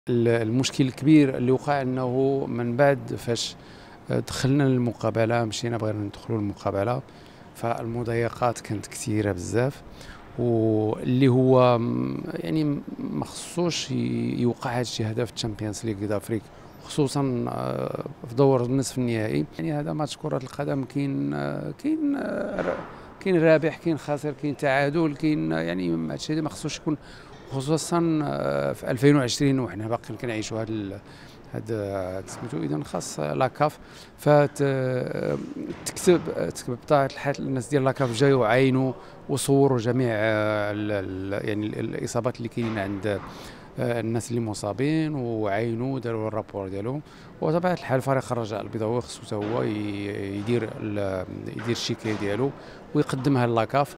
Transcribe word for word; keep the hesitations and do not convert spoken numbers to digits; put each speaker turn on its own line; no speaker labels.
المشكل الكبير اللي وقع انه من بعد فاش دخلنا للمقابله، مشينا بغينا ندخلوا للمقابله، فالمضايقات كانت كثيره بزاف، واللي هو م- يعني ما خصوش ي- يوقع هذا الشيء هذا في الشامبيونز ليغ دافريك، خصوصا آه، في دور النصف النهائي. يعني هذا ماتش كرة القدم، كاين آه، كاين آه، ر- كاين رابح، كاين خاسر، كاين تعادل، كاين آه، يعني هذا الشيء هذا ما خصوش يكون، خصوصا آه، في ألفين وعشرين وحنا باقيين كنعيشوا هذا هذا سميتو. اذا خاص لاكاف فت تكتب تكتب بطبيعه الحال الناس ديال لاكاف جايو عاينوا وصوروا جميع آه، ال- ال- يعني ال- الاصابات اللي كاينين عند آه، الناس اللي مصابين، وعينوا داروا الرابور ديالهم. وطبيعة الحال فريق الرجاء البيضاوي خصو حتى هو ي- يدير ال- يدير الشكاية ديالو ويقدمها للاكاف.